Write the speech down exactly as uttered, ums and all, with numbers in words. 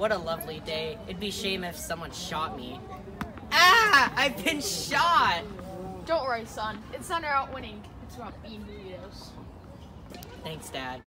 What a lovely day. It'd be a shame if someone shot me. Ah! I've been shot! Don't worry, son. It's not about winning. It's about being who he is. Thanks, Dad.